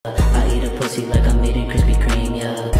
I eat a pussy like I'm eating Krispy Kreme, yeah.